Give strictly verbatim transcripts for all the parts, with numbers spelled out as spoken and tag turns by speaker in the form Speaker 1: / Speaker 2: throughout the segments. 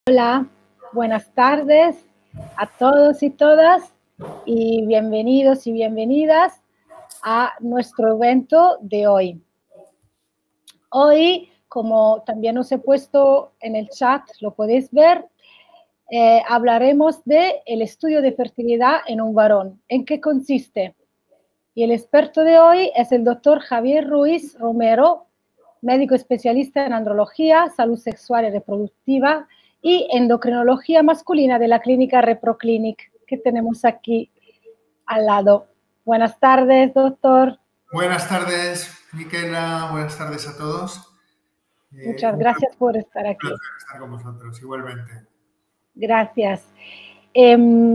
Speaker 1: Hola, buenas tardes a todos y todas y bienvenidos y bienvenidas a nuestro evento de hoy. Hoy, como también os he puesto en el chat, lo podéis ver, eh, hablaremos de el estudio de fertilidad en un varón. ¿En qué consiste? Y el experto de hoy es el doctor Javier Ruiz Romero, médico especialista en andrología, salud sexual y reproductiva y endocrinología masculina de la clínica Reproclinic, que tenemos aquí al lado. Buenas tardes, doctor.
Speaker 2: Buenas tardes, Miquela. Buenas tardes a todos.
Speaker 1: Muchas eh, gracias por estar aquí.
Speaker 2: Un placer estar con vosotros, igualmente.
Speaker 1: Gracias. Eh,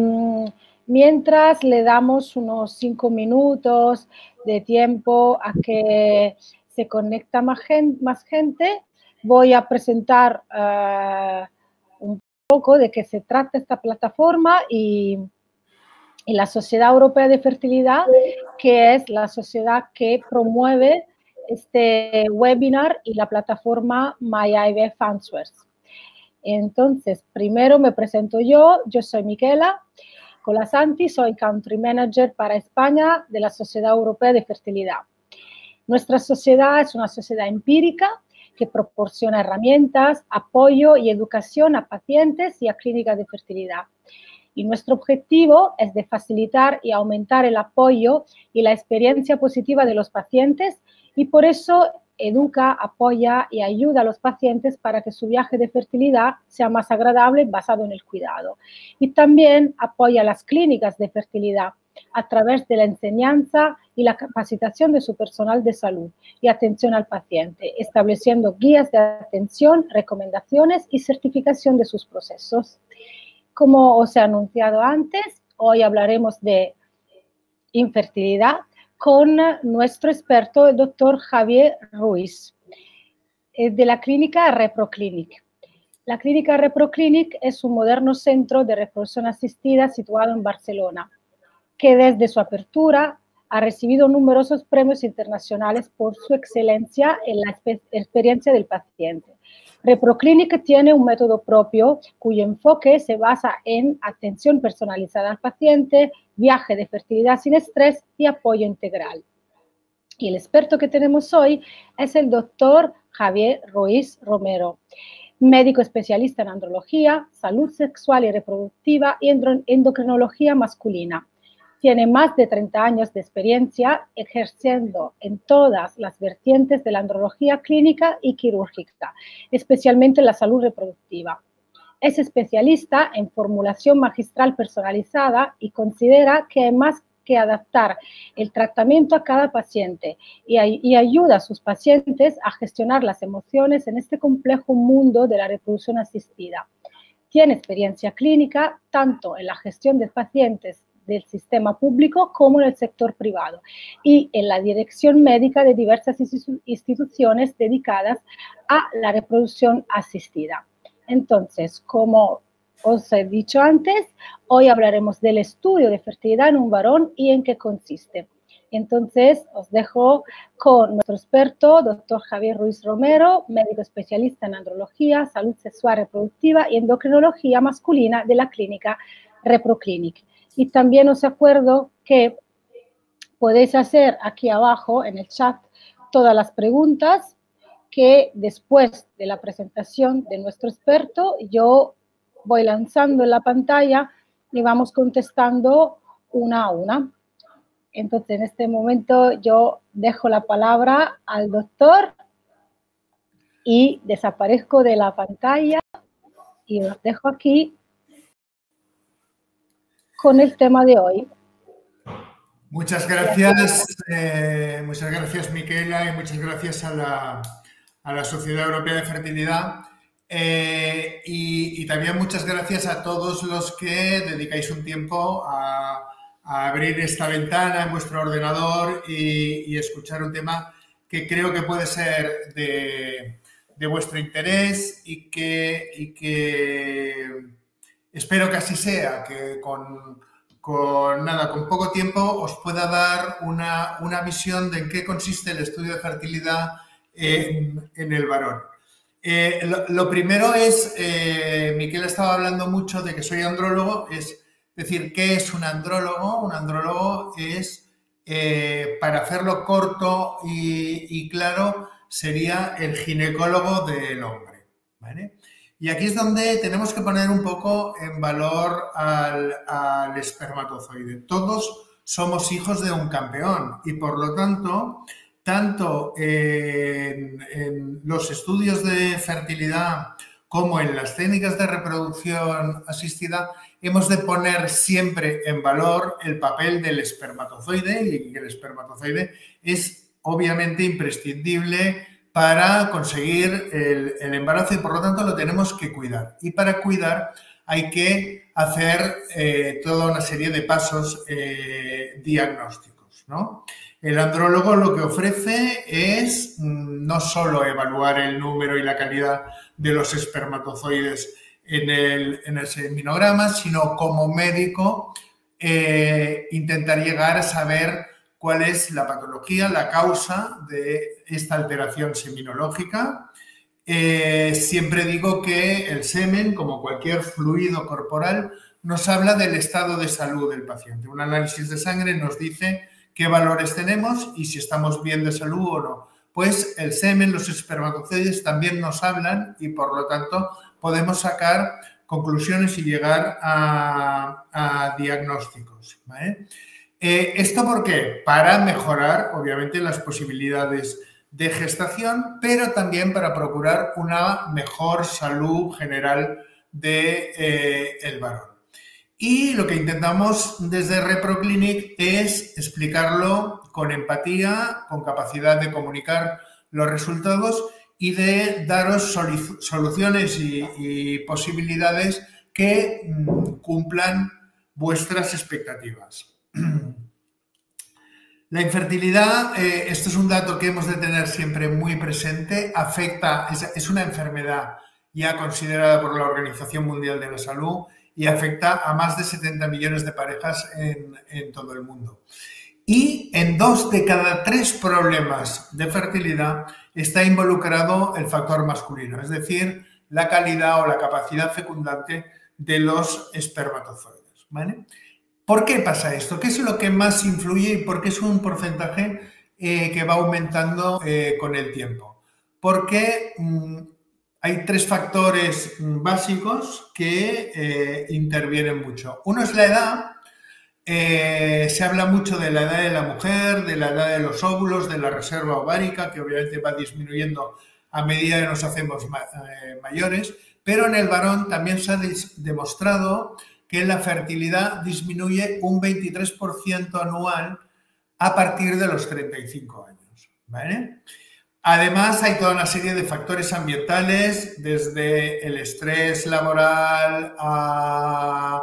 Speaker 1: mientras le damos unos cinco minutos de tiempo a que se conecta más gente, más gente voy a presentar uh, un poco de qué se trata esta plataforma y, y la Sociedad Europea de Fertilidad, que es la sociedad que promueve este webinar y la plataforma MyIVF Answers. Entonces, primero me presento yo, yo soy Miquela Colasanti, soy Country Manager para España de la Sociedad Europea de Fertilidad. Nuestra sociedad es una sociedad empírica que proporciona herramientas, apoyo y educación a pacientes y a clínicas de fertilidad. Y nuestro objetivo es de facilitar y aumentar el apoyo y la experiencia positiva de los pacientes y por eso educa, apoya y ayuda a los pacientes para que su viaje de fertilidad sea más agradable basado en el cuidado. Y también apoya a las clínicas de fertilidad a través de la enseñanza y la capacitación de su personal de salud y atención al paciente, estableciendo guías de atención, recomendaciones y certificación de sus procesos. Como os he anunciado antes, hoy hablaremos de infertilidad con nuestro experto, el doctor Javier Ruiz, de la clínica Reproclinic. La clínica Reproclinic es un moderno centro de reproducción asistida situado en Barcelona, que desde su apertura ha recibido numerosos premios internacionales por su excelencia en la experiencia del paciente. Reproclinic tiene un método propio cuyo enfoque se basa en atención personalizada al paciente, viaje de fertilidad sin estrés y apoyo integral. Y el experto que tenemos hoy es el doctor Javier Ruiz Romero, médico especialista en andrología, salud sexual y reproductiva y endocrinología masculina. Tiene más de treinta años de experiencia ejerciendo en todas las vertientes de la andrología clínica y quirúrgica, especialmente en la salud reproductiva. Es especialista en formulación magistral personalizada y considera que hay más que adaptar el tratamiento a cada paciente y, y ayuda a sus pacientes a gestionar las emociones en este complejo mundo de la reproducción asistida. Tiene experiencia clínica tanto en la gestión de pacientes del sistema público como en el sector privado y en la dirección médica de diversas instituciones dedicadas a la reproducción asistida. Entonces, como os he dicho antes, hoy hablaremos del estudio de fertilidad en un varón y en qué consiste. Entonces, os dejo con nuestro experto, doctor Javier Ruiz Romero, médico especialista en andrología, salud sexual reproductiva y endocrinología masculina de la clínica Reproclinic. Y también os acuerdo que podéis hacer aquí abajo en el chat todas las preguntas que después de la presentación de nuestro experto yo voy lanzando en la pantalla y vamos contestando una a una. Entonces, en este momento yo dejo la palabra al doctor y desaparezco de la pantalla y os dejo aquí con el tema de hoy.
Speaker 2: Muchas gracias, eh, muchas gracias Miquela y muchas gracias a la, a la Sociedad Europea de Fertilidad eh, y, y también muchas gracias a todos los que dedicáis un tiempo a, a abrir esta ventana en vuestro ordenador y, y escuchar un tema que creo que puede ser de, de vuestro interés y que, y que espero que así sea, que con... Con nada, con poco tiempo os pueda dar una, una visión de en qué consiste el estudio de fertilidad en, en el varón. Eh, lo, lo primero es, eh, Miquel estaba hablando mucho de que soy andrólogo, es decir, ¿qué es un andrólogo? Un andrólogo es, eh, para hacerlo corto y, y claro, sería el ginecólogo del hombre, ¿vale? Y aquí es donde tenemos que poner un poco en valor al, al espermatozoide. Todos somos hijos de un campeón y por lo tanto, tanto en, en los estudios de fertilidad como en las técnicas de reproducción asistida, hemos de poner siempre en valor el papel del espermatozoide y que el espermatozoide es obviamente imprescindible para conseguir el, el embarazo y por lo tanto lo tenemos que cuidar. Y para cuidar hay que hacer eh, toda una serie de pasos eh, diagnósticos, ¿no? El andrólogo lo que ofrece es mmm, no solo evaluar el número y la calidad de los espermatozoides en el, en el seminograma, sino como médico eh, intentar llegar a saber cuál es la patología, la causa de esta alteración seminológica. Eh, siempre digo que el semen, como cualquier fluido corporal, nos habla del estado de salud del paciente. Un análisis de sangre nos dice qué valores tenemos y si estamos bien de salud o no. Pues el semen, los espermatozoides también nos hablan y por lo tanto podemos sacar conclusiones y llegar a, a diagnósticos, ¿vale? Eh, ¿Esto por qué? Para mejorar, obviamente, las posibilidades de gestación, pero también para procurar una mejor salud general del de, eh, varón. Y lo que intentamos desde ReproClinic es explicarlo con empatía, con capacidad de comunicar los resultados y de daros soluciones y, y posibilidades que mm, cumplan vuestras expectativas. La infertilidad, eh, esto es un dato que hemos de tener siempre muy presente, afecta, es, es una enfermedad ya considerada por la Organización Mundial de la Salud y afecta a más de setenta millones de parejas en, en todo el mundo. Y en dos de cada tres problemas de fertilidad está involucrado el factor masculino, es decir, la calidad o la capacidad fecundante de los espermatozoides, ¿vale? ¿Por qué pasa esto? ¿Qué es lo que más influye y por qué es un porcentaje eh, que va aumentando eh, con el tiempo? Porque mmm, hay tres factores básicos que eh, intervienen mucho. Uno es la edad. Eh, se habla mucho de la edad de la mujer, de la edad de los óvulos, de la reserva ovárica, que obviamente va disminuyendo a medida que nos hacemos ma eh, mayores, pero en el varón también se ha demostrado que la fertilidad disminuye un veintitrés por ciento anual a partir de los treinta y cinco años, ¿vale? Además, hay toda una serie de factores ambientales, desde el estrés laboral a,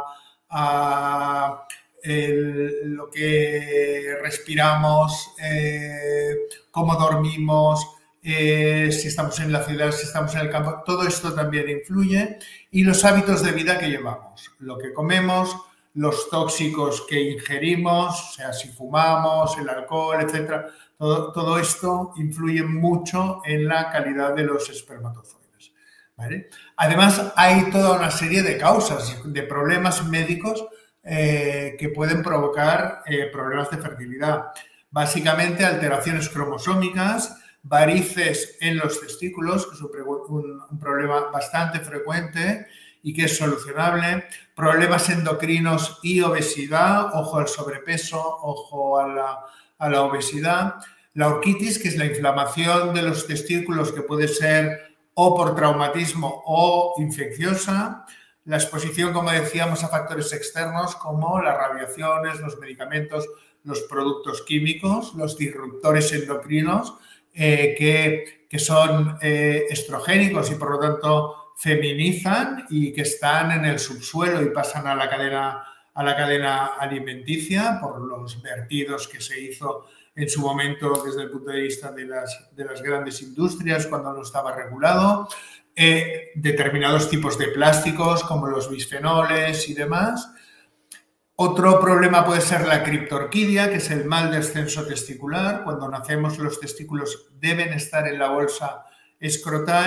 Speaker 2: a el, lo que respiramos, eh, cómo dormimos, eh, si estamos en la ciudad, si estamos en el campo, todo esto también influye, y los hábitos de vida que llevamos, lo que comemos, los tóxicos que ingerimos, o sea, si fumamos, el alcohol, etcétera, todo, todo esto influye mucho en la calidad de los espermatozoides, ¿vale? Además, hay toda una serie de causas, de problemas médicos eh, que pueden provocar eh, problemas de fertilidad. Básicamente, alteraciones cromosómicas, varices en los testículos, que es un, un problema bastante frecuente y que es solucionable, problemas endocrinos y obesidad, ojo al sobrepeso, ojo a la, a la obesidad, la orquitis, que es la inflamación de los testículos que puede ser o por traumatismo o infecciosa, la exposición, como decíamos, a factores externos como las radiaciones, los medicamentos, los productos químicos, los disruptores endocrinos, eh, que, que son eh, estrogénicos y por lo tanto feminizan y que están en el subsuelo y pasan a la cadena, a la cadena alimenticia por los vertidos que se hizo en su momento desde el punto de vista de las, de las grandes industrias cuando no estaba regulado, eh, determinados tipos de plásticos como los bisfenoles y demás. Otro problema puede ser la criptorquidia, que es el mal descenso testicular. Cuando nacemos los testículos deben estar en la bolsa escrotal,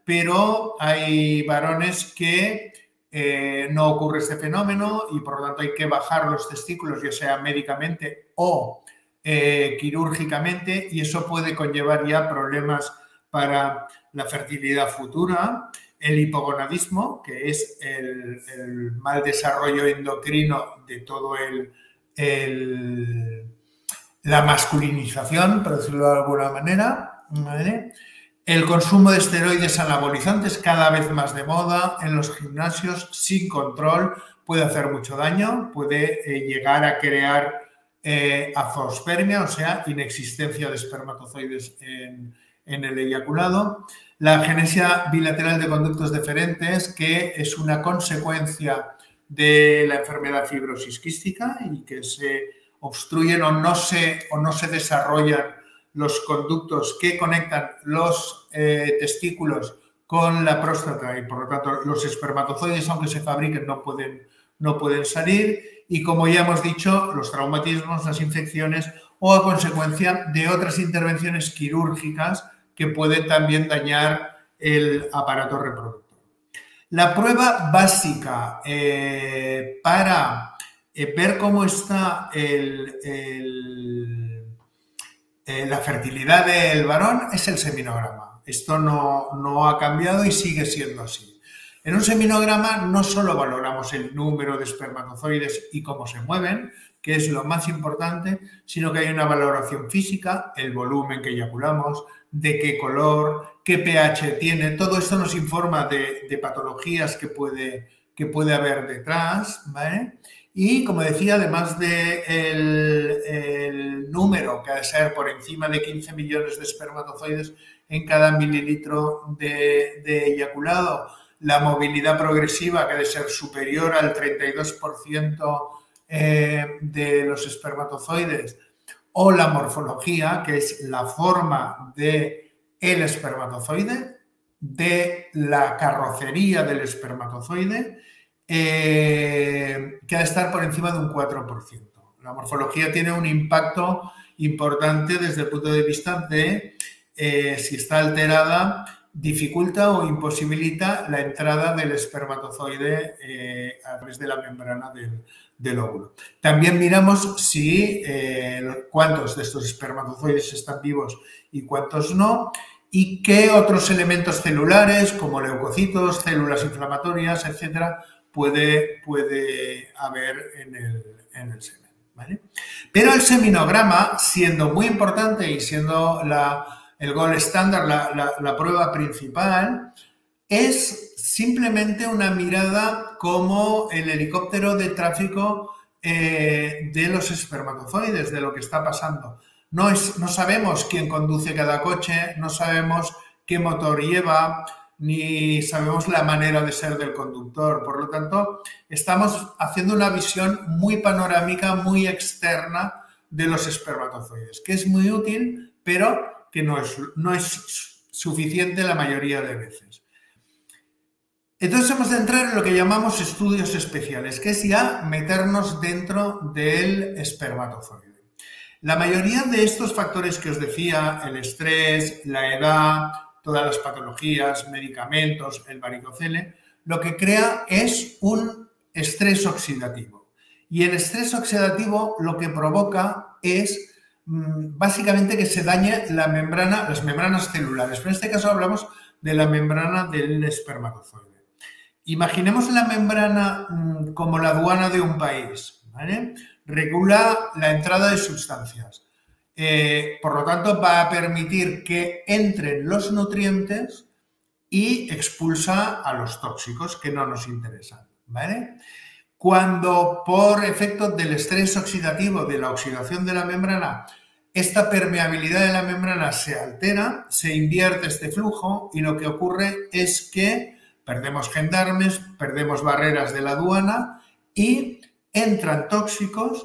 Speaker 2: pero hay varones que eh, no ocurre este fenómeno y por lo tanto hay que bajar los testículos, ya sea médicamente o eh, quirúrgicamente, y eso puede conllevar ya problemas para la fertilidad futura. El hipogonadismo, que es el, el mal desarrollo endocrino de todo el, el la masculinización, por decirlo de alguna manera, ¿vale? El consumo de esteroides anabolizantes, cada vez más de moda en los gimnasios, sin control, puede hacer mucho daño, puede eh, llegar a crear eh, azoospermia, o sea, inexistencia de espermatozoides en, en el eyaculado. La agenesia bilateral de conductos deferentes, que es una consecuencia de la enfermedad fibrosis quística y que se obstruyen o no se, o no se desarrollan los conductos que conectan los eh, testículos con la próstata y por lo tanto los espermatozoides, aunque se fabriquen, no pueden, no pueden salir. Y como ya hemos dicho, los traumatismos, las infecciones o a consecuencia de otras intervenciones quirúrgicas que pueden también dañar el aparato reproductor. La prueba básica eh, para eh, ver cómo está el, el, eh, la fertilidad del varón es el seminograma. Esto no, no ha cambiado y sigue siendo así. En un seminograma no solo valoramos el número de espermatozoides y cómo se mueven, que es lo más importante, sino que hay una valoración física, el volumen que eyaculamos, de qué color, qué pH tiene. Todo esto nos informa de, de patologías que puede, que puede haber detrás, ¿vale? Y, como decía, además del de el número, que ha de ser por encima de quince millones de espermatozoides en cada mililitro de, de eyaculado, la movilidad progresiva, que ha de ser superior al treinta y dos por ciento eh, de los espermatozoides, o la morfología, que es la forma del espermatozoide, de la carrocería del espermatozoide, eh, que ha de estar por encima de un cuatro por ciento. La morfología tiene un impacto importante desde el punto de vista de eh, si está alterada, dificulta o imposibilita la entrada del espermatozoide eh, a través de la membrana del, del óvulo. También miramos si eh, cuántos de estos espermatozoides están vivos y cuántos no, y qué otros elementos celulares, como leucocitos, células inflamatorias, etcétera, puede, puede haber en el, en el semen, ¿vale? Pero el seminograma, siendo muy importante y siendo la el gold estándar, la, la, la prueba principal, es simplemente una mirada como el helicóptero de tráfico eh, de los espermatozoides, de lo que está pasando. No, es, no sabemos quién conduce cada coche, no sabemos qué motor lleva, ni sabemos la manera de ser del conductor. Por lo tanto, estamos haciendo una visión muy panorámica, muy externa de los espermatozoides, que es muy útil, pero que no es, no es suficiente la mayoría de veces. Entonces hemos de entrar en lo que llamamos estudios especiales, que es ya meternos dentro del espermatozoide. La mayoría de estos factores que os decía, el estrés, la edad, todas las patologías, medicamentos, el varicocele, lo que crea es un estrés oxidativo. Y el estrés oxidativo lo que provoca es básicamente que se dañe la membrana, las membranas celulares. Pero en este caso hablamos de la membrana del espermatozoide. Imaginemos la membrana como la aduana de un país, ¿vale? Regula la entrada de sustancias. Eh, por lo tanto, va a permitir que entren los nutrientes y expulsa a los tóxicos que no nos interesan, ¿vale? Cuando por efecto del estrés oxidativo, de la oxidación de la membrana, esta permeabilidad de la membrana se altera, se invierte este flujo y lo que ocurre es que perdemos gendarmes, perdemos barreras de la aduana y entran tóxicos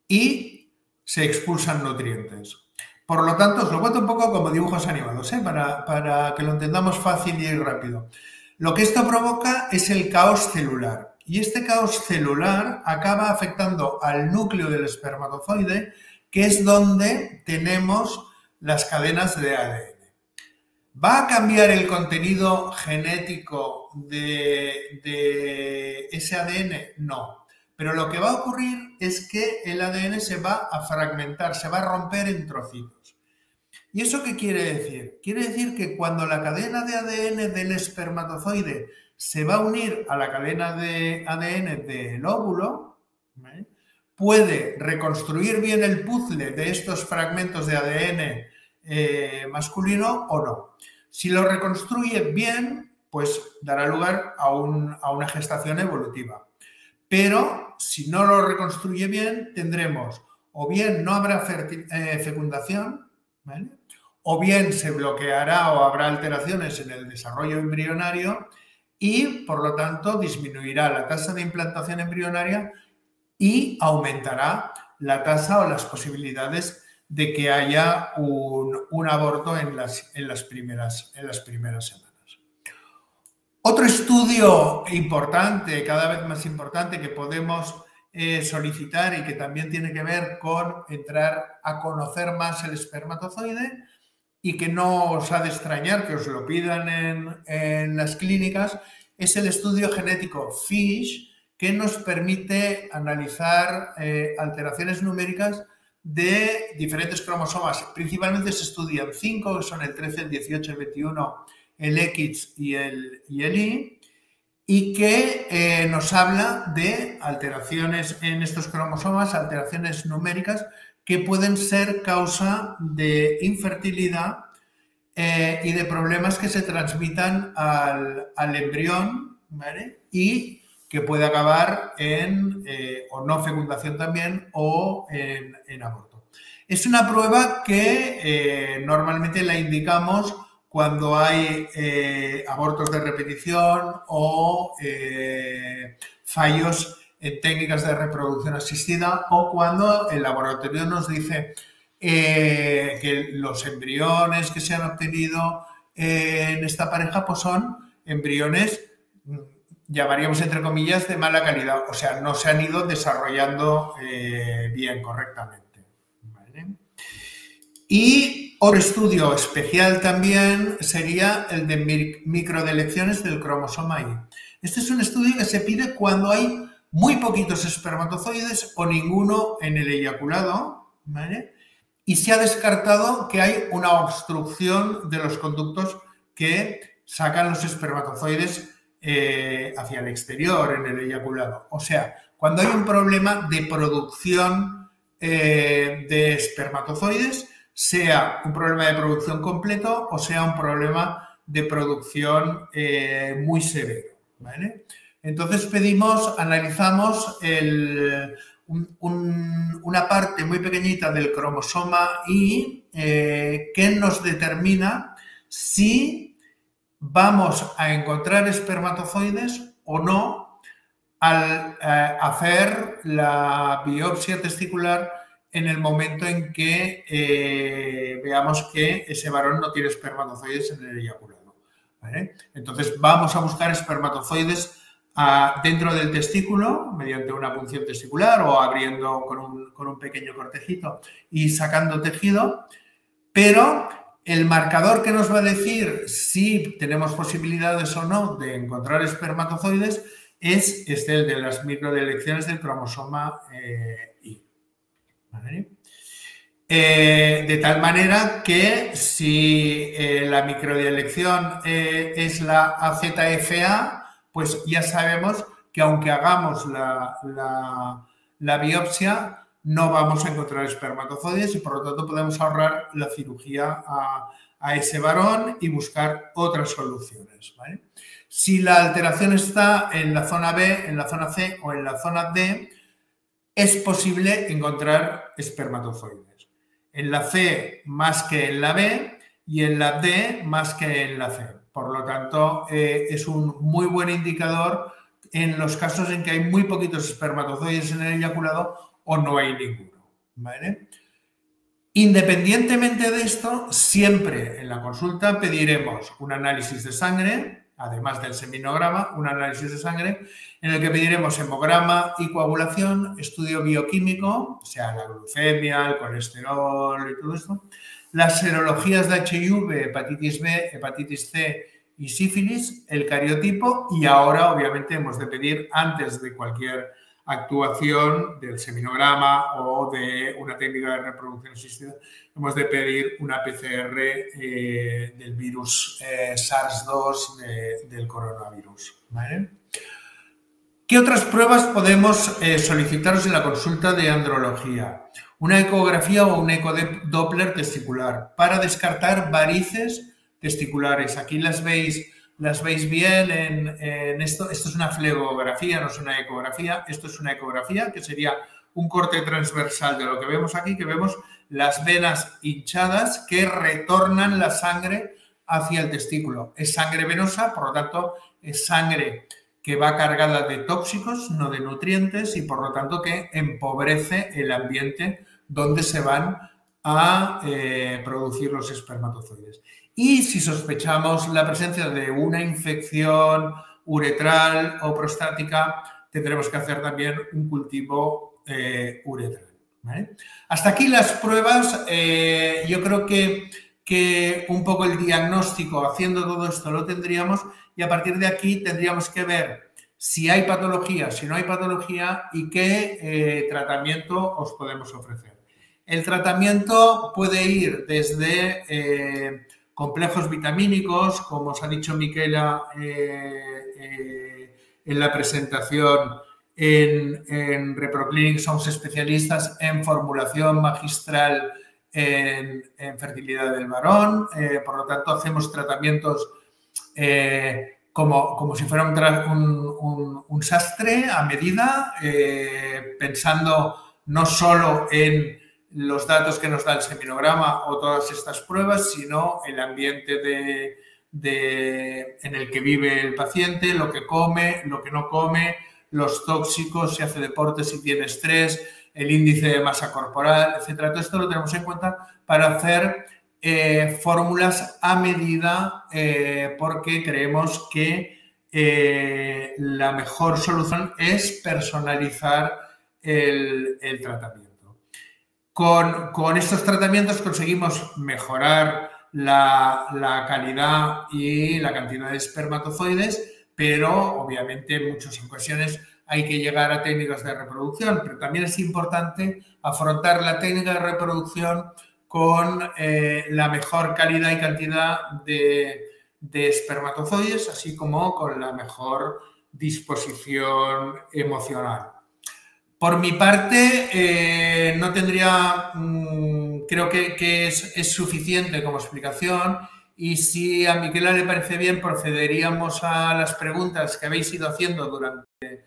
Speaker 2: y se expulsan nutrientes. Por lo tanto, os lo cuento un poco como dibujos animados, ¿eh? para, para que lo entendamos fácil y rápido. Lo que esto provoca es el caos celular. Y este caos celular acaba afectando al núcleo del espermatozoide, que es donde tenemos las cadenas de A D N. ¿Va a cambiar el contenido genético de, de ese A D N? No. Pero lo que va a ocurrir es que el A D N se va a fragmentar, se va a romper en trocitos. ¿Y eso qué quiere decir? Quiere decir que cuando la cadena de A D N del espermatozoide se va a unir a la cadena de A D N del óvulo, ¿vale?, puede reconstruir bien el puzzle de estos fragmentos de A D N eh, masculino o no. Si lo reconstruye bien, pues dará lugar a, un, a una gestación evolutiva. Pero si no lo reconstruye bien, tendremos o bien no habrá eh, fecundación, ¿vale?, o bien se bloqueará o habrá alteraciones en el desarrollo embrionario y, por lo tanto, disminuirá la tasa de implantación embrionaria y aumentará la tasa o las posibilidades de que haya un, un aborto en las, en, las primeras, en las primeras semanas. Otro estudio importante, cada vez más importante, que podemos eh, solicitar y que también tiene que ver con entrar a conocer más el espermatozoide y que no os ha de extrañar que os lo pidan en, en las clínicas, es el estudio genético FISH, que nos permite analizar eh, alteraciones numéricas de diferentes cromosomas. Principalmente se estudian cinco, que son el trece, el dieciocho, el veintiuno, el X y el, y el Y, y que eh, nos habla de alteraciones en estos cromosomas, alteraciones numéricas que pueden ser causa de infertilidad eh, y de problemas que se transmitan al, al embrión, ¿vale?, y que puede acabar en eh, o no fecundación también o en, en aborto. Es una prueba que eh, normalmente la indicamos cuando hay eh, abortos de repetición o eh, fallos en técnicas de reproducción asistida, o cuando el laboratorio nos dice eh, que los embriones que se han obtenido eh, en esta pareja pues son embriones, llamaríamos entre comillas, de mala calidad, o sea, no se han ido desarrollando eh, bien, correctamente. ¿Vale? Y otro estudio especial también sería el de microdelecciones del cromosoma Y. Este es un estudio que se pide cuando hay muy poquitos espermatozoides o ninguno en el eyaculado, ¿vale?, y se ha descartado que hay una obstrucción de los conductos que sacan los espermatozoides Eh, hacia el exterior en el eyaculado. O sea, cuando hay un problema de producción eh, de espermatozoides, sea un problema de producción completo o sea un problema de producción eh, muy severo, ¿vale? Entonces pedimos, analizamos el, un, un, una parte muy pequeñita del cromosoma Y eh, que nos determina si vamos a encontrar espermatozoides o no al eh, hacer la biopsia testicular en el momento en que eh, veamos que ese varón no tiene espermatozoides en el eyaculado, ¿vale? Entonces vamos a buscar espermatozoides a, dentro del testículo mediante una punción testicular o abriendo con un, con un pequeño cortejito y sacando tejido, pero el marcador que nos va a decir si tenemos posibilidades o no de encontrar espermatozoides es este, el de las microdelecciones del cromosoma eh, Y. ¿Vale? Eh, de tal manera que si eh, la microdelección eh, es la A Z F A, pues ya sabemos que aunque hagamos la, la, la biopsia, no vamos a encontrar espermatozoides y por lo tanto podemos ahorrar la cirugía a, a ese varón y buscar otras soluciones, ¿vale? Si la alteración está en la zona B, en la zona C o en la zona D, es posible encontrar espermatozoides. En la C más que en la B y en la D más que en la C. Por lo tanto, eh, es un muy buen indicador en los casos en que hay muy poquitos espermatozoides en el eyaculado o no hay ninguno, ¿vale? Independientemente de esto, siempre en la consulta pediremos un análisis de sangre, además del seminograma, un análisis de sangre en el que pediremos hemograma y coagulación, estudio bioquímico, o sea, la glucemia, el colesterol y todo esto, las serologías de H I V, hepatitis B, hepatitis C y sífilis, el cariotipo, y ahora obviamente hemos de pedir, antes de cualquier actuación del seminograma o de una técnica de reproducción asistida, hemos de pedir una P C R eh, del virus eh, SARS dos de, del coronavirus, ¿vale? ¿Qué otras pruebas podemos eh, solicitaros en la consulta de andrología? Una ecografía o un ecodoppler testicular para descartar varices testiculares. Aquí las veis, las veis bien en, en esto. Esto es una flebografía, no es una ecografía. Esto es una ecografía, que sería un corte transversal de lo que vemos aquí, que vemos las venas hinchadas que retornan la sangre hacia el testículo. Es sangre venosa, por lo tanto, es sangre que va cargada de tóxicos, no de nutrientes, y por lo tanto que empobrece el ambiente donde se van a eh, producir los espermatozoides. Y si sospechamos la presencia de una infección uretral o prostática, tendremos que hacer también un cultivo eh, uretral, ¿vale? Hasta aquí las pruebas. Eh, yo creo que, que un poco el diagnóstico, haciendo todo esto, lo tendríamos, y a partir de aquí tendríamos que ver si hay patología, si no hay patología y qué eh, tratamiento os podemos ofrecer. El tratamiento puede ir desde eh, complejos vitamínicos, como os ha dicho Miquela eh, eh, en la presentación. En, en ReproClinic somos especialistas en formulación magistral en, en fertilidad del varón, eh, por lo tanto hacemos tratamientos eh, como, como si fuera un, un, un, un sastre a medida, eh, pensando no solo en los datos que nos da el seminograma o todas estas pruebas, sino el ambiente de, de, en el que vive el paciente, lo que come, lo que no come, los tóxicos, si hace deporte, si tiene estrés, el índice de masa corporal, etcétera. Todo esto lo tenemos en cuenta para hacer eh, fórmulas a medida eh, porque creemos que eh, la mejor solución es personalizar el, el tratamiento. Con, con estos tratamientos conseguimos mejorar la, la calidad y la cantidad de espermatozoides, pero obviamente en muchas ocasiones hay que llegar a técnicas de reproducción, pero también es importante afrontar la técnica de reproducción con eh, la mejor calidad y cantidad de, de espermatozoides, así como con la mejor disposición emocional. Por mi parte, eh, no tendría, mmm, creo que, que es, es suficiente como explicación, y si a Miquela le parece bien, procederíamos a las preguntas que habéis ido haciendo durante,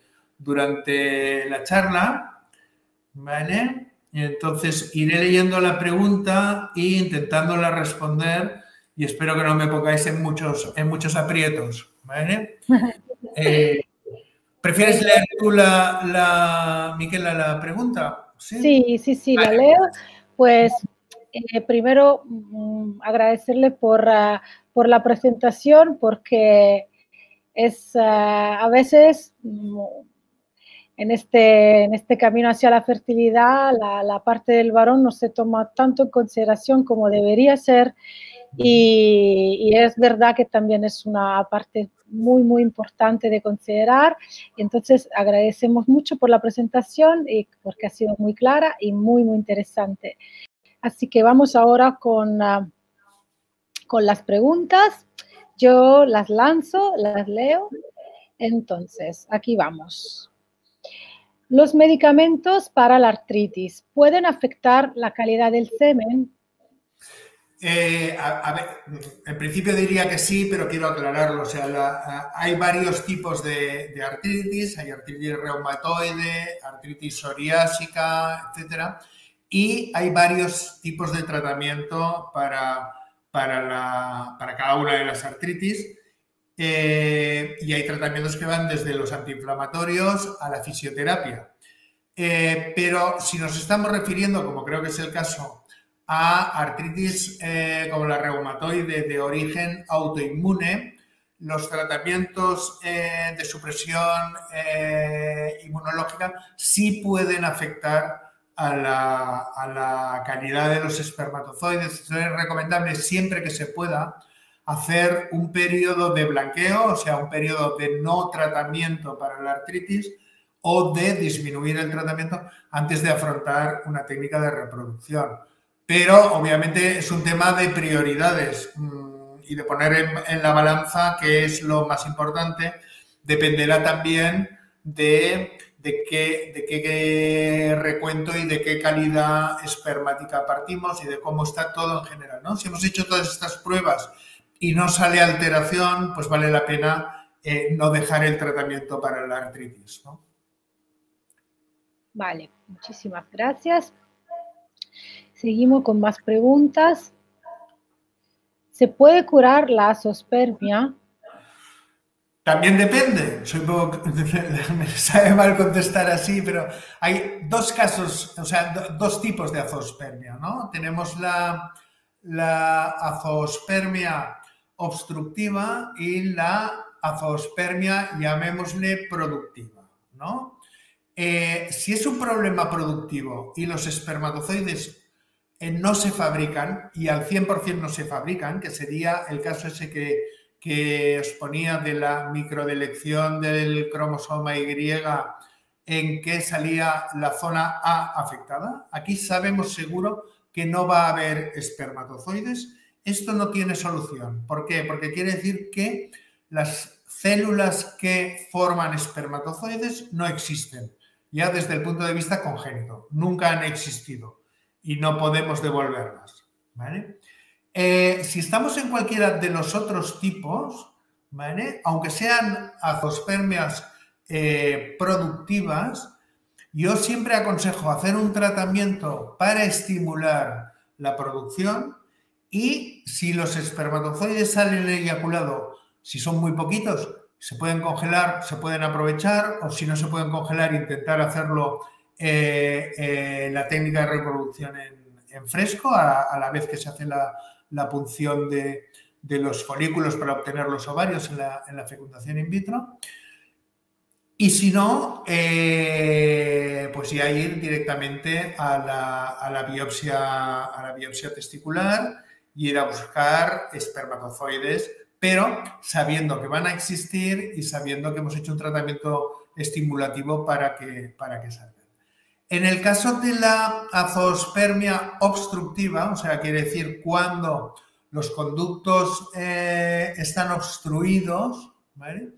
Speaker 2: durante la charla, ¿vale? Y entonces iré leyendo la pregunta e intentándola responder, y espero que no me pongáis en muchos, en muchos aprietos, ¿vale? Eh, ¿Prefieres leer tú, la, la, Miquela, la pregunta?
Speaker 1: Sí, sí, sí, sí, vale. La leo. Pues eh, primero mm, agradecerle por, uh, por la presentación, porque es uh, a veces mm, en, este, en este camino hacia la fertilidad, la, la parte del varón no se toma tanto en consideración como debería ser, y, y es verdad que también es una parte muy, muy importante de considerar. Entonces, agradecemos mucho por la presentación y porque ha sido muy clara y muy, muy interesante. Así que vamos ahora con, uh, con las preguntas. Yo las lanzo, las leo. Entonces, aquí vamos. ¿Los medicamentos para la artritis pueden afectar la calidad del semen?
Speaker 2: Eh, a, a ver, en principio diría que sí, pero quiero aclararlo. O sea, la, a, hay varios tipos de, de artritis. Hay artritis reumatoide, artritis psoriásica, etcétera. Y hay varios tipos de tratamiento para, para, la, para cada una de las artritis. Eh, y hay tratamientos que van desde los antiinflamatorios a la fisioterapia. Eh, pero si nos estamos refiriendo, como creo que es el caso, a artritis eh, como la reumatoide de origen autoinmune, los tratamientos eh, de supresión eh, inmunológica sí pueden afectar a la, a la calidad de los espermatozoides. Es recomendable siempre que se pueda hacer un periodo de blanqueo, o sea, un periodo de no tratamiento para la artritis o de disminuir el tratamiento antes de afrontar una técnica de reproducción. Pero, obviamente, es un tema de prioridades mmm, y de poner en, en la balanza qué es lo más importante. Dependerá también de, de, qué, de qué recuento y de qué calidad espermática partimos y de cómo está todo en general, ¿no? Si hemos hecho todas estas pruebas y no sale alteración, pues vale la pena eh, no dejar el tratamiento para la artritis, ¿no?
Speaker 1: Vale, muchísimas gracias. Seguimos con más preguntas. ¿Se puede curar la azoospermia?
Speaker 2: También depende. Soy poco, me sabe mal contestar así, pero hay dos casos, o sea, do, dos tipos de azoospermia, ¿no? Tenemos la, la azoospermia obstructiva y la azoospermia, llamémosle, productiva, ¿no? Eh, si es un problema productivo y los espermatozoides eh, no se fabrican y al cien por cien no se fabrican, que sería el caso ese que, que os ponía de la microdelección del cromosoma Y en que salía la zona A afectada, aquí sabemos seguro que no va a haber espermatozoides. Esto no tiene solución. ¿Por qué? Porque quiere decir que las células que forman espermatozoides no existen, ya desde el punto de vista congénito. Nunca han existido y no podemos devolverlas, ¿vale? Eh, si estamos en cualquiera de los otros tipos, ¿vale? Aunque sean azoospermias eh, productivas, yo siempre aconsejo hacer un tratamiento para estimular la producción y si los espermatozoides salen eyaculados, si son muy poquitos, se pueden congelar, se pueden aprovechar, o si no se pueden congelar, intentar hacerlo eh, eh, la técnica de reproducción en, en fresco, a, a la vez que se hace la, la punción de, de los folículos para obtener los ovarios en la, en la fecundación in vitro. Y si no, eh, pues ya ir directamente a la, a la biopsia, a la biopsia testicular y ir a buscar espermatozoides, pero sabiendo que van a existir y sabiendo que hemos hecho un tratamiento estimulativo para que, para que salgan. En el caso de la azoospermia obstructiva, o sea, quiere decir cuando los conductos eh, están obstruidos, ¿vale?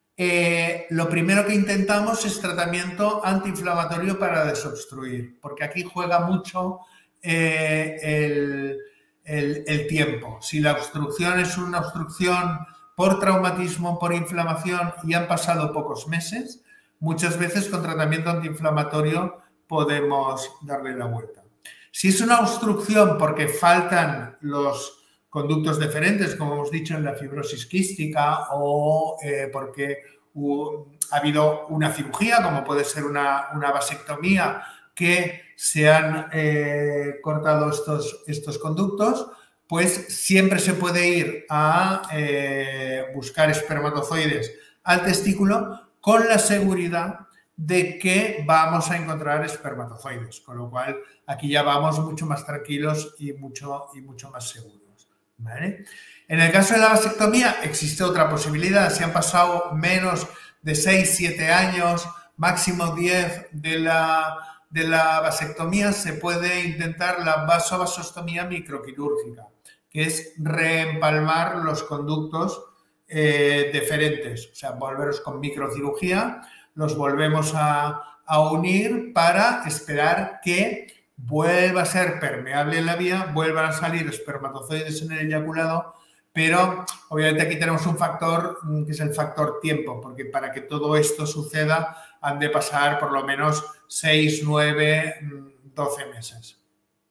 Speaker 2: Eh, lo primero que intentamos es tratamiento antiinflamatorio para desobstruir, porque aquí juega mucho eh, el, el, el tiempo. Si la obstrucción es una obstrucción por traumatismo, por inflamación y han pasado pocos meses, muchas veces con tratamiento antiinflamatorio podemos darle la vuelta. Si es una obstrucción porque faltan los conductos deferentes, como hemos dicho en la fibrosis quística, o eh, porque uh, ha habido una cirugía, como puede ser una, una vasectomía, que se han eh, cortado estos, estos conductos, pues siempre se puede ir a eh, buscar espermatozoides al testículo con la seguridad de que vamos a encontrar espermatozoides, con lo cual aquí ya vamos mucho más tranquilos y mucho, y mucho más seguros. ¿Vale? En el caso de la vasectomía existe otra posibilidad. Si han pasado menos de seis siete años, máximo diez de la, de la vasectomía, se puede intentar la vasovasostomía microquirúrgica, que es reempalmar los conductos eh, deferentes, o sea, volveros con microcirugía, los volvemos a, a unir para esperar que vuelva a ser permeable en la vía, vuelvan a salir espermatozoides en el eyaculado, pero obviamente aquí tenemos un factor que es el factor tiempo, porque para que todo esto suceda han de pasar por lo menos seis, nueve, doce meses.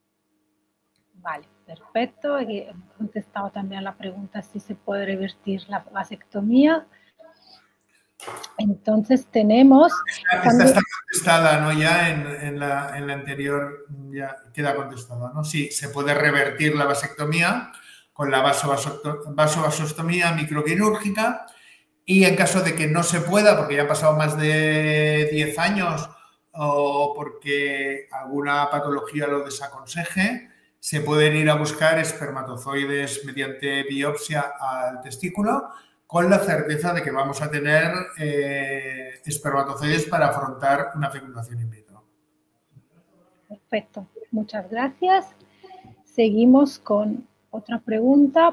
Speaker 1: Vale, perfecto. He contestado también la pregunta si se puede revertir la vasectomía. Entonces tenemos...
Speaker 2: Esta, también... esta está contestada, ¿no? Ya en, en, la, en la anterior ya queda contestada, ¿no? Sí, se puede revertir la vasectomía con la vasovasostomía microquirúrgica y en caso de que no se pueda, porque ya han pasado más de diez años o porque alguna patología lo desaconseje, se pueden ir a buscar espermatozoides mediante biopsia al testículo con la certeza de que vamos a tener eh, espermatozoides para afrontar una fecundación in vitro.
Speaker 1: Perfecto, muchas gracias. Seguimos con otra pregunta.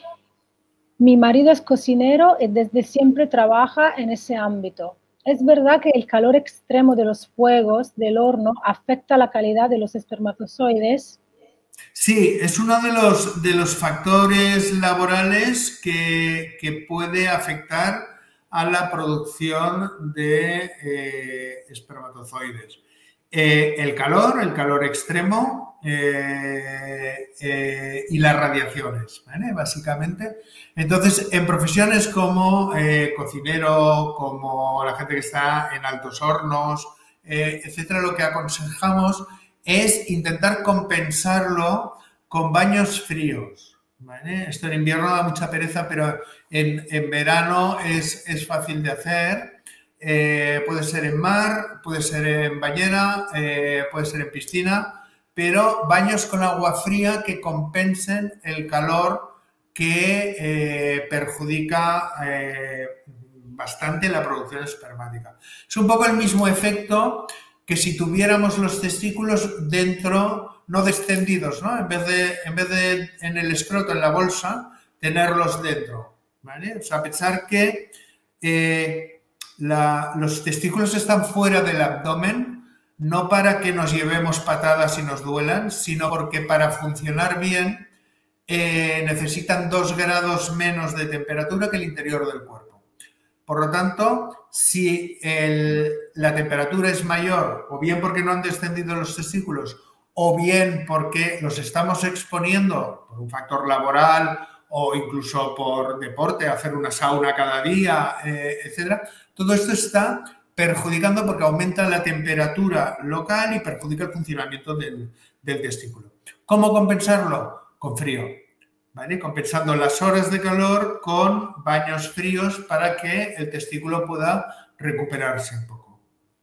Speaker 1: Mi marido es cocinero y desde siempre trabaja en ese ámbito. ¿Es verdad que el calor extremo de los fuegos del horno afecta la calidad de los espermatozoides?
Speaker 2: Sí, es uno de los, de los factores laborales que, que puede afectar a la producción de eh, espermatozoides. Eh, el calor, el calor extremo eh, eh, y las radiaciones, ¿vale? Básicamente. Entonces, en profesiones como eh, cocinero, como la gente que está en altos hornos, eh, etcétera, lo que aconsejamos es intentar compensarlo con baños fríos, ¿vale? Esto en invierno da mucha pereza, pero en, en verano es, es fácil de hacer. Eh, puede ser en mar, puede ser en bañera, eh, puede ser en piscina, pero baños con agua fría que compensen el calor que eh, perjudica eh, bastante la producción espermática. Es un poco el mismo efecto que si tuviéramos los testículos dentro, no descendidos, ¿no? En vez de, en vez de en el escroto, en la bolsa, tenerlos dentro, ¿vale? O sea, pensar que eh, la, los testículos están fuera del abdomen, no para que nos llevemos patadas y nos duelan, sino porque para funcionar bien eh, necesitan dos grados menos de temperatura que el interior del cuerpo. Por lo tanto, si el, la temperatura es mayor, o bien porque no han descendido los testículos, o bien porque los estamos exponiendo por un factor laboral o incluso por deporte, hacer una sauna cada día, eh, etcétera, todo esto está perjudicando porque aumenta la temperatura local y perjudica el funcionamiento del, del testículo. ¿Cómo compensarlo? Con frío. ¿Vale? Compensando las horas de calor con baños fríos para que el testículo pueda recuperarse un poco.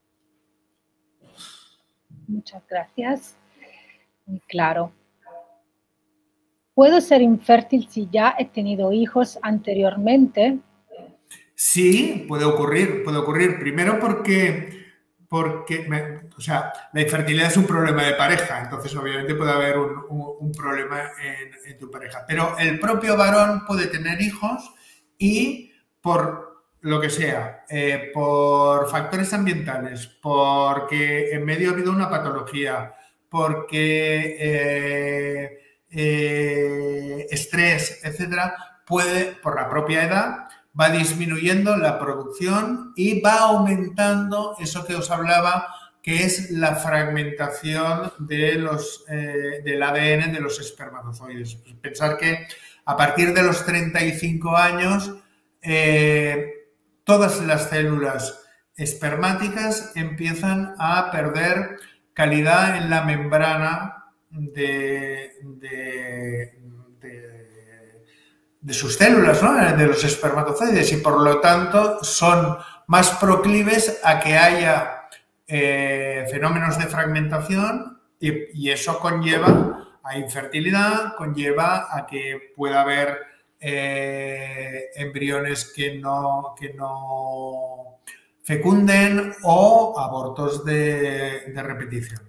Speaker 1: Muchas gracias. Muy claro. ¿Puedo ser infértil si ya he tenido hijos anteriormente?
Speaker 2: Sí, puede ocurrir, puede ocurrir. Primero porque, porque me, o sea, la infertilidad es un problema de pareja, entonces obviamente puede haber un, un, un problema en, en tu pareja. Pero el propio varón puede tener hijos y por lo que sea, eh, por factores ambientales, porque en medio ha habido una patología, porque eh, eh, estrés, etcétera, puede, por la propia edad, va disminuyendo la producción y va aumentando eso que os hablaba, que es la fragmentación de los, eh, del A D N de los espermatozoides. Pensar que a partir de los treinta y cinco años, eh, todas las células espermáticas empiezan a perder calidad en la membrana de, de, de, de sus células, ¿no? De los espermatozoides, y por lo tanto son más proclives a que haya eh, fenómenos de fragmentación y, y eso conlleva a infertilidad, conlleva a que pueda haber eh, embriones que no, que no fecunden o abortos de, de repetición.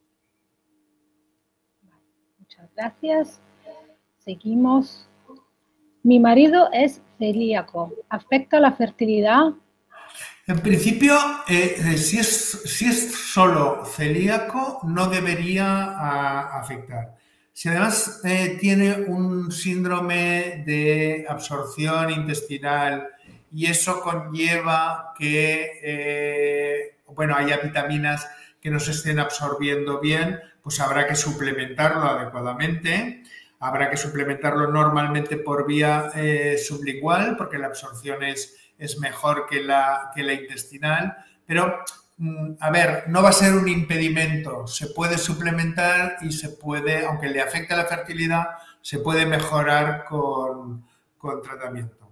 Speaker 1: Muchas gracias. Seguimos. Mi marido es celíaco. ¿Afecta la fertilidad?
Speaker 2: En principio, eh, si, es, si es solo celíaco, no debería a, afectar. Si además eh, tiene un síndrome de absorción intestinal y eso conlleva que eh, bueno, haya vitaminas que no se estén absorbiendo bien, pues habrá que suplementarlo adecuadamente. Habrá que suplementarlo normalmente por vía eh, sublingual, porque la absorción es, es mejor que la, que la intestinal. Pero, a ver, no va a ser un impedimento. Se puede suplementar y se puede, aunque le afecte la fertilidad, se puede mejorar con, con tratamiento.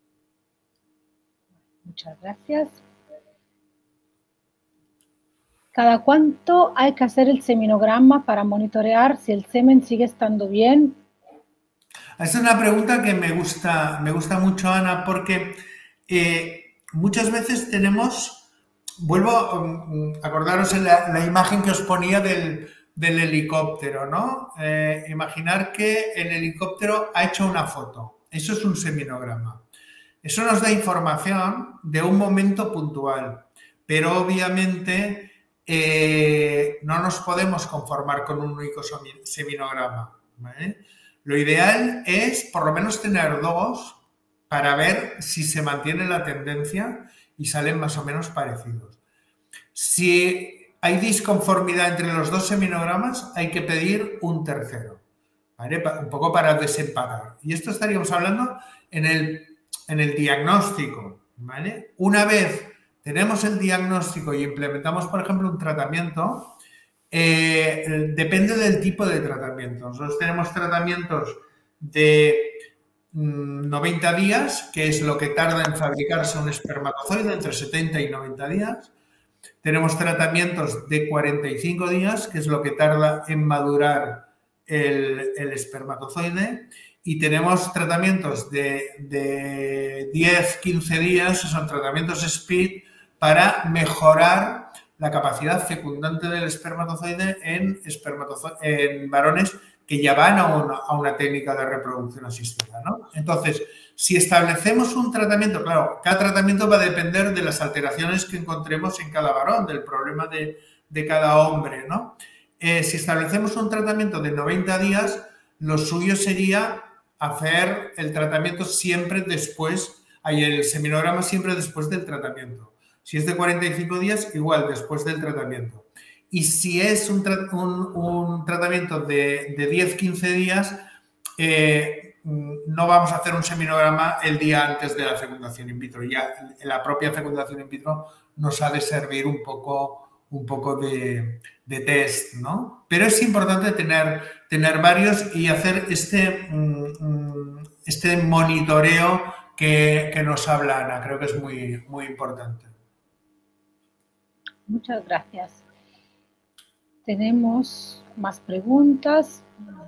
Speaker 1: Muchas gracias. ¿Cada cuánto hay que hacer el seminograma para monitorear si el semen sigue estando bien?
Speaker 2: Es una pregunta que me gusta, me gusta mucho, Ana, porque eh, muchas veces tenemos, vuelvo a acordaros en la, la imagen que os ponía del, del helicóptero, ¿no? Eh, imaginar que el helicóptero ha hecho una foto. Eso es un seminograma. Eso nos da información de un momento puntual, pero obviamente eh, no nos podemos conformar con un único seminograma, ¿vale? Lo ideal es por lo menos tener dos para ver si se mantiene la tendencia y salen más o menos parecidos. Si hay disconformidad entre los dos seminogramas, hay que pedir un tercero, ¿vale? Un poco para desempatar. Y esto estaríamos hablando en el, en el diagnóstico, ¿vale? Una vez tenemos el diagnóstico y implementamos, por ejemplo, un tratamiento, Eh, depende del tipo de tratamiento. Nosotros tenemos tratamientos de mmm, noventa días, que es lo que tarda en fabricarse un espermatozoide, entre setenta y noventa días. Tenemos tratamientos de cuarenta y cinco días, que es lo que tarda en madurar el, el espermatozoide. Y tenemos tratamientos de, de diez a quince días, que son tratamientos SPEED, para mejorar la capacidad fecundante del espermatozoide en, espermatozo en varones que ya van a una, a una técnica de reproducción asistida, ¿no? Entonces, si establecemos un tratamiento, claro, cada tratamiento va a depender de las alteraciones que encontremos en cada varón, del problema de, de cada hombre, ¿no? Eh, si establecemos un tratamiento de noventa días, lo suyo sería hacer el tratamiento siempre después, hay el seminograma siempre después del tratamiento. Si es de cuarenta y cinco días, igual, después del tratamiento. Y si es un, tra un, un tratamiento de, de diez a quince días, eh, no vamos a hacer un seminograma el día antes de la fecundación in vitro. Ya la propia fecundación in vitro nos ha de servir un poco, un poco de, de test, ¿no? Pero es importante tener, tener varios y hacer este, este monitoreo que, que nos habla Ana. Creo que es muy, muy importante.
Speaker 1: Muchas gracias. Tenemos más preguntas.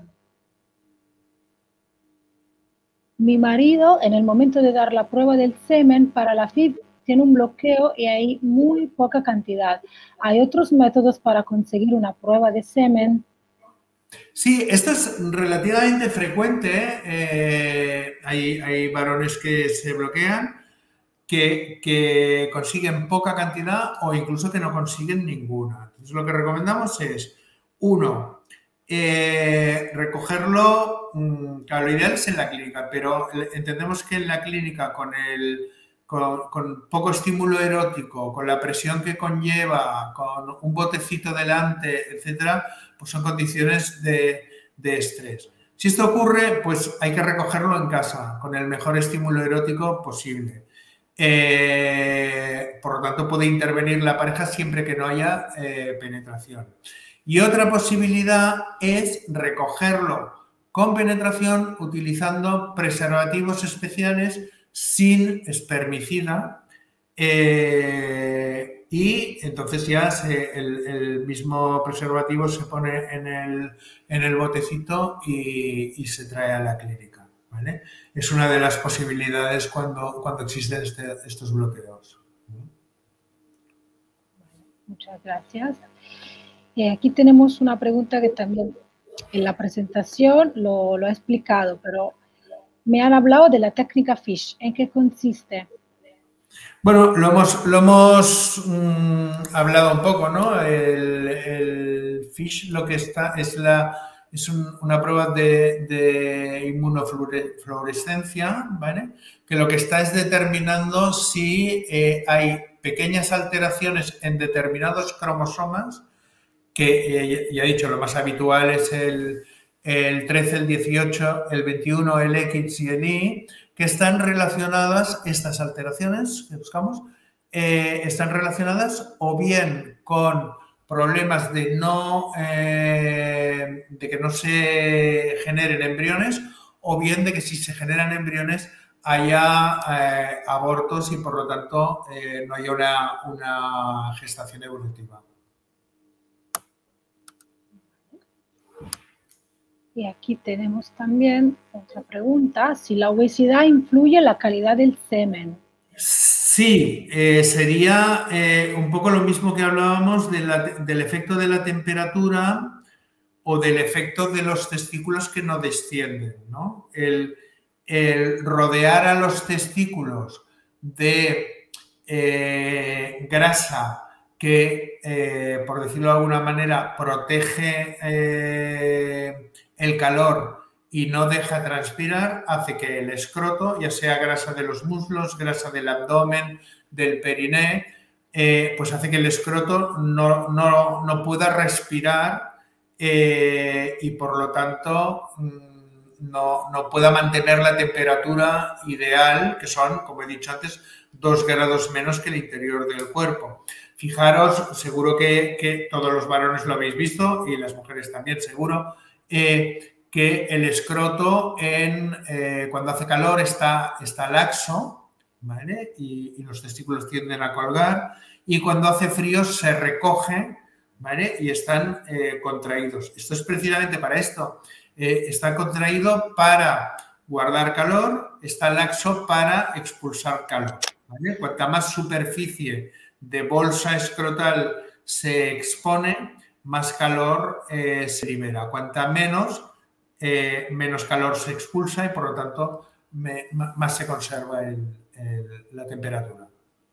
Speaker 1: Mi marido, en el momento de dar la prueba del semen para la F I V, tiene un bloqueo y hay muy poca cantidad. ¿Hay otros métodos para conseguir una prueba de semen?
Speaker 2: Sí, esto es relativamente frecuente. Eh, hay, hay varones que se bloquean, Que, que consiguen poca cantidad o incluso que no consiguen ninguna. Entonces, lo que recomendamos es, uno, eh, recogerlo, claro, lo ideal es en la clínica, pero entendemos que en la clínica con, el, con, con poco estímulo erótico, con la presión que conlleva, con un botecito delante, etcétera, pues son condiciones de, de estrés. Si esto ocurre, pues hay que recogerlo en casa, con el mejor estímulo erótico posible. Eh, por lo tanto, puede intervenir la pareja siempre que no haya eh, penetración. Y otra posibilidad es recogerlo con penetración utilizando preservativos especiales sin espermicida eh, y entonces ya se, el, el mismo preservativo se pone en el, en el botecito y, y se trae a la clínica. ¿Vale? Es una de las posibilidades cuando, cuando existen este, estos bloqueos.
Speaker 1: Muchas gracias. Eh, aquí tenemos una pregunta que también en la presentación lo, lo ha explicado, pero me han hablado de la técnica FISH. ¿En qué consiste?
Speaker 2: Bueno, lo hemos, lo hemos mmm, hablado un poco, ¿no? El, el FISH lo que está es la... Es un, una prueba de, de inmunofluorescencia, ¿vale? Que lo que está es determinando si eh, hay pequeñas alteraciones en determinados cromosomas, que eh, ya he dicho, lo más habitual es el, el trece, el dieciocho, el veintiuno, el X y el Y, que están relacionadas, estas alteraciones que buscamos, eh, están relacionadas o bien con problemas de, no, eh, de que no se generen embriones o bien de que si se generan embriones haya eh, abortos y por lo tanto eh, no haya una, una gestación evolutiva.
Speaker 1: Y aquí tenemos también otra pregunta, si la obesidad influye en la calidad del semen.
Speaker 2: Sí, eh, sería eh, un poco lo mismo que hablábamos de la, del efecto de la temperatura o del efecto de los testículos que no descienden, ¿no? El, el rodear a los testículos de eh, grasa que, eh, por decirlo de alguna manera, protege eh, el calor y no deja transpirar, hace que el escroto, ya sea grasa de los muslos, grasa del abdomen, del periné, eh, pues hace que el escroto no, no, no pueda respirar eh, y por lo tanto no, no pueda mantener la temperatura ideal, que son, como he dicho antes, dos grados menos que el interior del cuerpo. Fijaros, seguro que, que todos los varones lo habéis visto y las mujeres también, seguro, eh, que el escroto en, eh, cuando hace calor está, está laxo, ¿vale? Y, y los testículos tienden a colgar, y cuando hace frío se recoge, ¿vale? Y están eh, contraídos. Esto es precisamente para esto. Eh, está contraído para guardar calor, está laxo para expulsar calor, ¿vale? Cuanta más superficie de bolsa escrotal se expone, más calor eh, se libera. Cuanta menos, eh, menos calor se expulsa y por lo tanto me, más se conserva el, el, la temperatura.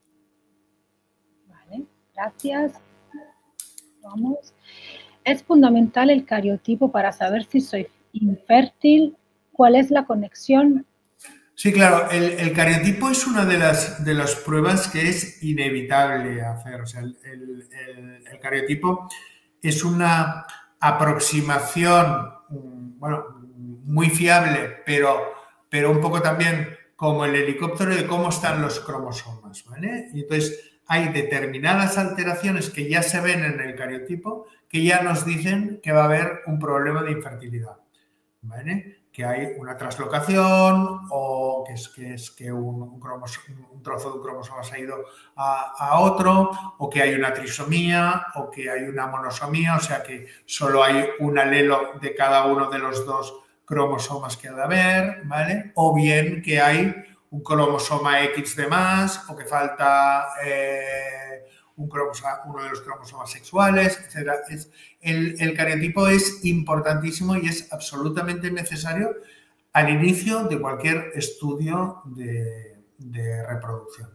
Speaker 1: Vale, gracias. Vamos. Es fundamental el cariotipo para saber si soy infértil. ¿Cuál es la conexión?
Speaker 2: Sí, claro, el, el cariotipo es una de las, de las pruebas que es inevitable hacer. O sea, el, el, el, el cariotipo es una aproximación, bueno, muy fiable, pero, pero un poco también como el helicóptero de cómo están los cromosomas, ¿vale? Y entonces hay determinadas alteraciones que ya se ven en el cariotipo que ya nos dicen que va a haber un problema de infertilidad, ¿vale? Que hay una traslocación o que es que, es que un, un, un trozo de un cromosoma se ha ido a, a otro, o que hay una trisomía o que hay una monosomía, o sea que solo hay un alelo de cada uno de los dos cromosomas que ha de haber, ¿vale? O bien que hay un cromosoma X de más o que falta eh, un cromosoma, uno de los cromosomas sexuales, etcétera. Es, el, el cariotipo es importantísimo y es absolutamente necesario al inicio de cualquier estudio de, de reproducción.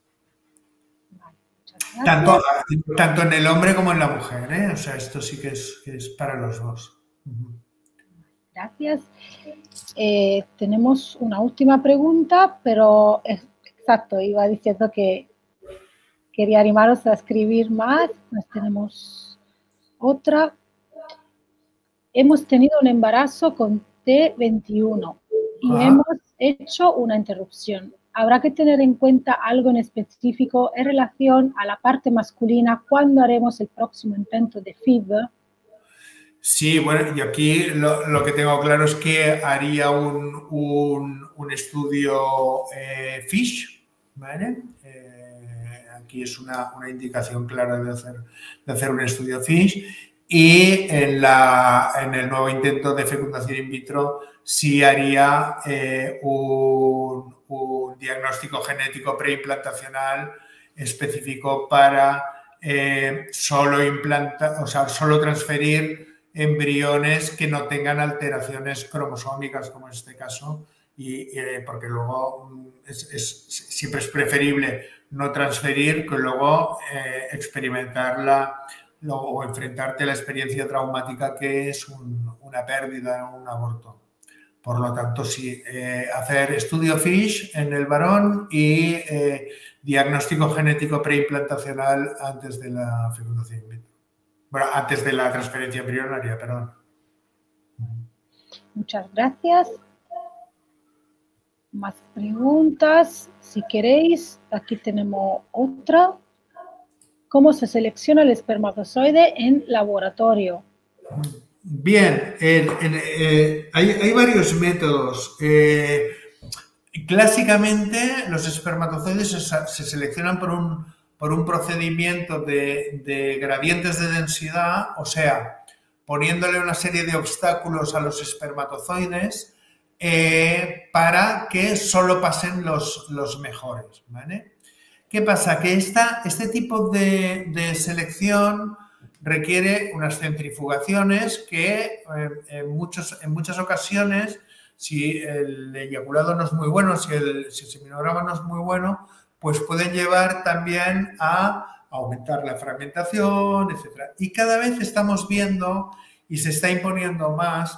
Speaker 2: Tanto, tanto en el hombre como en la mujer, ¿eh? O sea, esto sí que es, que es para los dos.
Speaker 1: Gracias. Eh, tenemos una última pregunta, pero es, exacto, iba diciendo que quería animaros a escribir más. Pues tenemos otra. Hemos tenido un embarazo con T veintiuno y ah. hemos hecho una interrupción. ¿Habrá que tener en cuenta algo en específico en relación a la parte masculina cuando haremos el próximo intento de F I V?
Speaker 2: Sí, bueno, y aquí lo, lo que tengo claro es que haría un, un, un estudio eh, FISH, ¿vale? Eh, aquí es una, una indicación clara de hacer, de hacer un estudio FISH. Y en, la, en el nuevo intento de fecundación in vitro sí haría eh, un, un diagnóstico genético preimplantacional específico para eh, solo implantar, o sea, solo transferir embriones que no tengan alteraciones cromosómicas, como en este caso, y eh, porque luego es, es, siempre es preferible no transferir que luego eh, experimentar la o enfrentarte a la experiencia traumática que es un, una pérdida, un aborto. Por lo tanto, sí, eh, hacer estudio FISH en el varón y eh, diagnóstico genético preimplantacional antes de la fecundación in vitro. Bueno, antes de la transferencia embrionaria, perdón.
Speaker 1: Muchas gracias. Más preguntas, si queréis. Aquí tenemos otra. ¿Cómo se selecciona el espermatozoide en laboratorio?
Speaker 2: Bien, en, en, eh, hay, hay varios métodos. Eh, clásicamente, los espermatozoides se, se seleccionan por un, por un procedimiento de, de gradientes de densidad, o sea, poniéndole una serie de obstáculos a los espermatozoides eh, para que solo pasen los, los mejores, ¿vale? ¿Qué pasa? Que esta, este tipo de, de selección requiere unas centrifugaciones que eh, en, muchos, en muchas ocasiones, si el eyaculado no es muy bueno, si el, si el seminograma no es muy bueno, pues pueden llevar también a aumentar la fragmentación, etcétera. Y cada vez estamos viendo y se está imponiendo más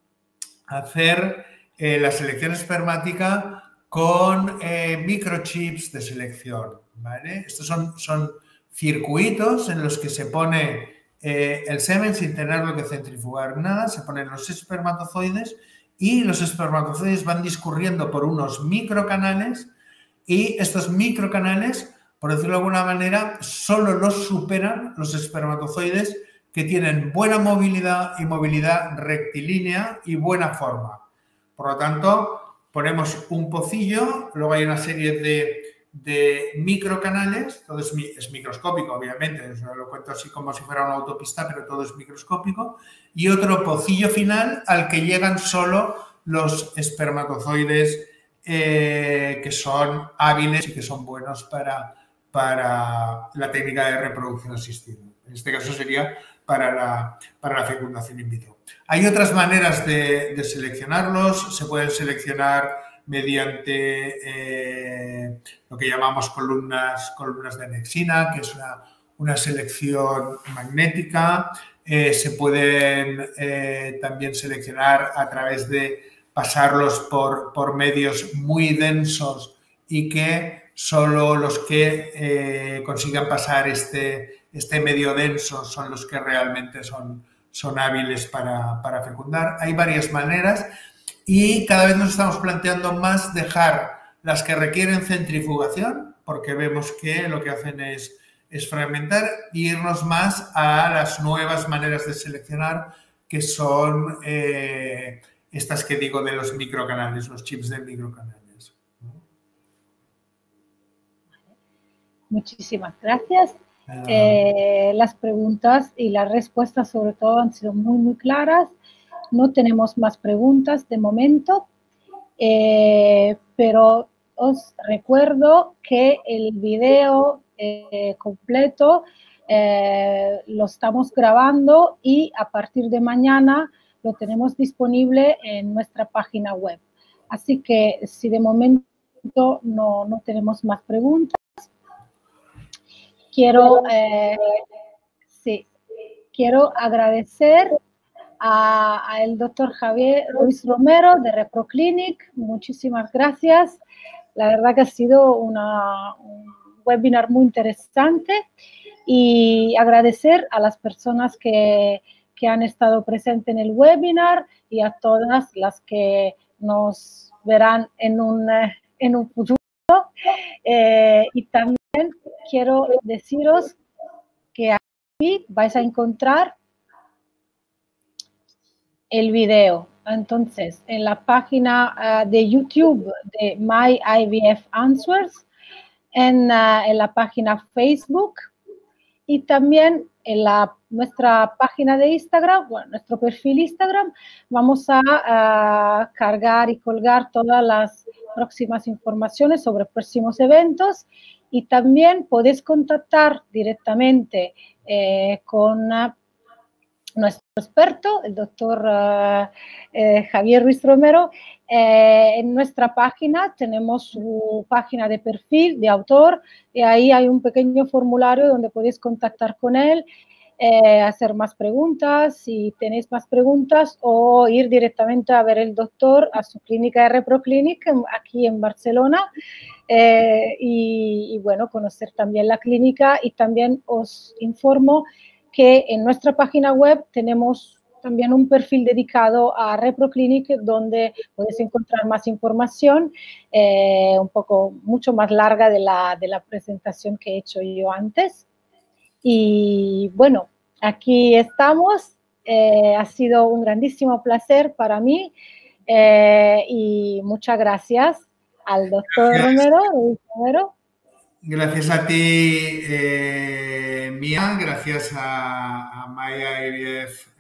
Speaker 2: hacer eh, la selección espermática con eh, microchips de selección, ¿vale? Estos son, son circuitos en los que se pone eh, el semen sin tenerlo que centrifugar nada, se ponen los espermatozoides y los espermatozoides van discurriendo por unos microcanales y estos microcanales, por decirlo de alguna manera, solo los superan los espermatozoides que tienen buena movilidad y movilidad rectilínea y buena forma. Por lo tanto, ponemos un pocillo, luego hay una serie de, de microcanales, todo es, es microscópico, obviamente, eso lo cuento así como si fuera una autopista, pero todo es microscópico, y otro pocillo final al que llegan solo los espermatozoides eh, que son hábiles y que son buenos para, para la técnica de reproducción asistida. En este caso sería para la, para la fecundación in vitro. Hay otras maneras de, de seleccionarlos, se pueden seleccionar mediante eh, lo que llamamos columnas, columnas de anexina, que es una, una selección magnética. Eh, se pueden eh, también seleccionar a través de pasarlos por, por medios muy densos y que solo los que eh, consigan pasar este, este medio denso son los que realmente son, son hábiles para, para fecundar. Hay varias maneras y cada vez nos estamos planteando más dejar las que requieren centrifugación, porque vemos que lo que hacen es, es fragmentar, e irnos más a las nuevas maneras de seleccionar, que son eh, estas que digo de los microcanales, los chips de microcanales.
Speaker 1: Muchísimas gracias. Eh, las preguntas y las respuestas sobre todo han sido muy, muy claras. No tenemos más preguntas de momento, eh, pero os recuerdo que el video eh, completo eh, lo estamos grabando y a partir de mañana lo tenemos disponible en nuestra página web. Así que si de momento no, no tenemos más preguntas, quiero, eh, sí, quiero agradecer al doctor Javier Ruiz Romero de ReproClinic. Muchísimas gracias. La verdad que ha sido una, un webinar muy interesante y agradecer a las personas que, que han estado presentes en el webinar y a todas las que nos verán en un, en un futuro. Eh, y también quiero deciros que aquí vais a encontrar el video. Entonces, en la página uh, de YouTube de My I V F Answers, en, uh, en la página Facebook y también en la, nuestra página de Instagram, bueno, nuestro perfil Instagram, vamos a uh, cargar y colgar todas las próximas informaciones sobre próximos eventos y también podéis contactar directamente eh, con uh, nuestro experto, el doctor uh, eh, Javier Ruiz Romero. Eh, en nuestra página tenemos su página de perfil de autor y ahí hay un pequeño formulario donde podéis contactar con él, eh, hacer más preguntas si tenéis más preguntas o ir directamente a ver el doctor a su clínica de ReproClinic aquí en Barcelona. Eh, y, y bueno, conocer también la clínica y también os informo que en nuestra página web tenemos también un perfil dedicado a ReproClinic donde podéis encontrar más información, eh, un poco mucho más larga de la, de la presentación que he hecho yo antes. Y bueno, aquí estamos. Eh, ha sido un grandísimo placer para mí eh, y muchas gracias al doctor Romero, Romero.
Speaker 2: Gracias a ti, eh, Mía, gracias a, a My I V F eh,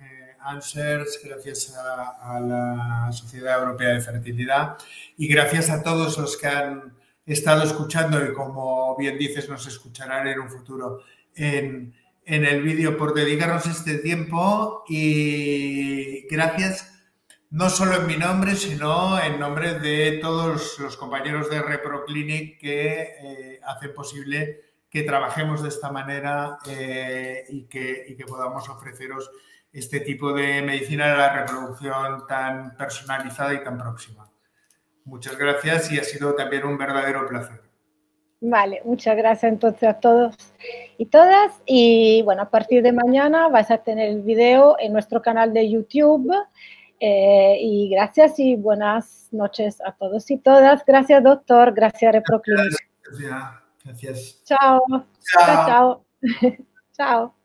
Speaker 2: Answers, gracias a, a la Sociedad Europea de Fertilidad y gracias a todos los que han estado escuchando y, como bien dices, nos escucharán en un futuro en, en el vídeo por dedicarnos este tiempo, y gracias no solo en mi nombre, sino en nombre de todos los compañeros de ReproClinic que eh, hacen posible que trabajemos de esta manera eh, y, que, y que podamos ofreceros este tipo de medicina de la reproducción tan personalizada y tan próxima. Muchas gracias y ha sido también un verdadero placer.
Speaker 1: Vale, muchas gracias entonces a todos y todas. Y bueno, a partir de mañana vais a tener el video en nuestro canal de YouTube. Eh, y gracias y buenas noches a todos y todas. Gracias, doctor. Gracias, ReproClinic.
Speaker 2: Gracias. Gracias.
Speaker 1: Chao.
Speaker 2: Chao.
Speaker 1: Chao. Chao.